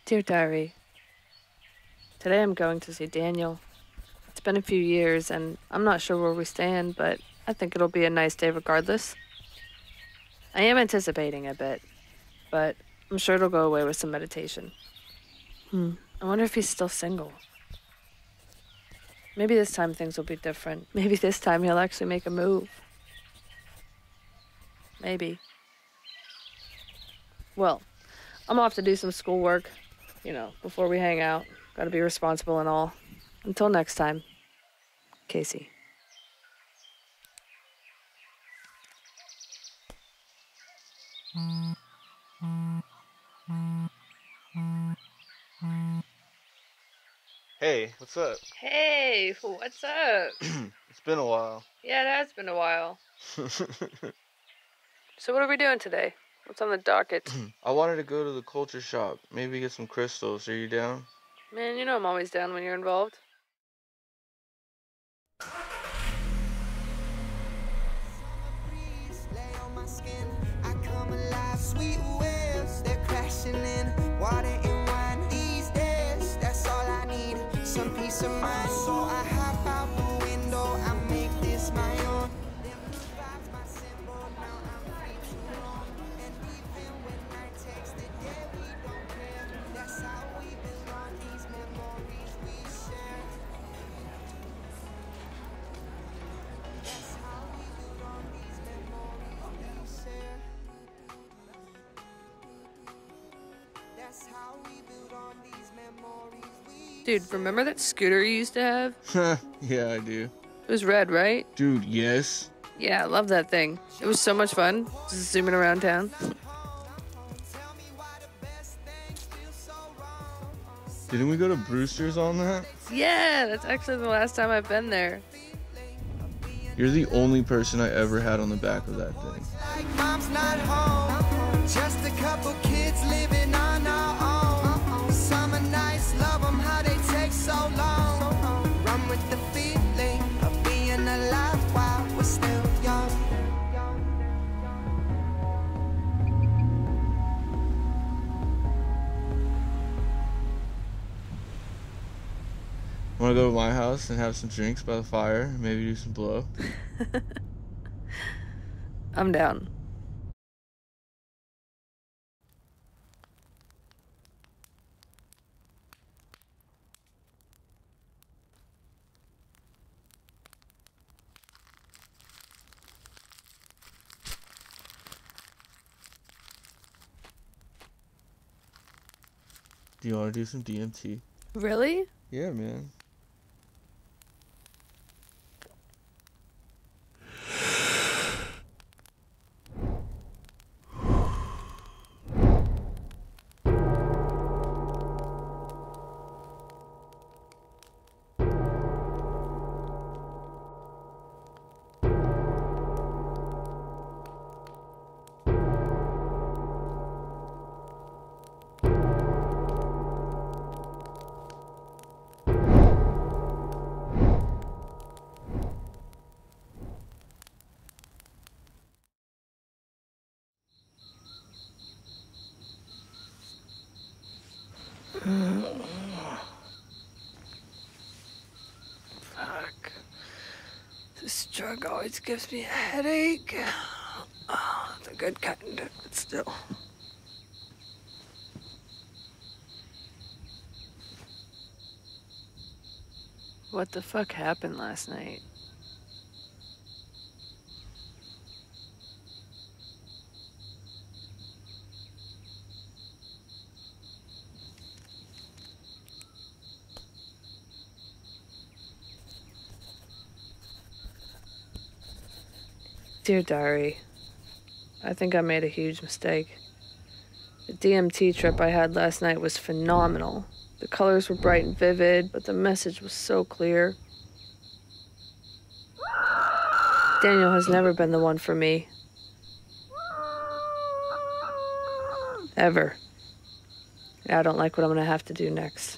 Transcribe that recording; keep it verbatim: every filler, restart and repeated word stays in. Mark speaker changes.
Speaker 1: Dear Diary, today I'm going to see Daniel. It's been a few years, and I'm not sure where we stand, but I think it'll be a nice day regardless. I am anticipating a bit, but I'm sure it'll go away with some meditation. Hmm. I wonder if he's still single. Maybe this time things will be different. Maybe this time he'll actually make a move. Maybe. Well, I'm off to do some schoolwork, you know, before we hang out. Gotta be responsible and all. Until next time, Casey.
Speaker 2: Hey, what's up?
Speaker 1: Hey, what's up?
Speaker 2: It's been a while.
Speaker 1: Yeah, it has been a while. So what are we doing today? What's on the docket?
Speaker 2: I wanted to go to the culture shop, maybe get some crystals. Are you down?
Speaker 1: Man, you know I'm always down when you're involved.
Speaker 3: Sweet waves, they're crashing in. Water and wine these days, that's all I need. Some peace of mind. So I hop out the window, I make this my own. Them blue vibes, my symbol, now I'm free to roam. And even when I text it, yeah, we don't care. That's how we build on these memories we share. That's how we build on these memories we share. That's how we build on these memories we
Speaker 1: Dude, remember that scooter you used to have?
Speaker 2: Yeah, I do.
Speaker 1: It was red, right?
Speaker 2: Dude, yes.
Speaker 1: Yeah, I love that thing. It was so much fun, just zooming around town.
Speaker 2: Didn't we go to Brewster's on that?
Speaker 1: Yeah, that's actually the last time I've been there.
Speaker 2: You're the only person I ever had on the back of that thing.
Speaker 3: like mom's not home. Just a couple kids living on our own. Summer nights, love them how they take so long. Run with the feeling of being alive while we're still young.
Speaker 2: Wanna go to my house and have some drinks by the fire? Maybe do some blow?
Speaker 1: I'm down.
Speaker 2: Do you wanna do some D M T?
Speaker 1: Really?
Speaker 2: Yeah, man.
Speaker 1: Fuck. This drug always gives me a headache. Oh, the good kind, but still. What the fuck happened last night? Dear Diary, I think I made a huge mistake. The D M T trip I had last night was phenomenal. The colors were bright and vivid, but the message was so clear. Daniel has never been the one for me. Ever. I don't like what I'm gonna have to do next.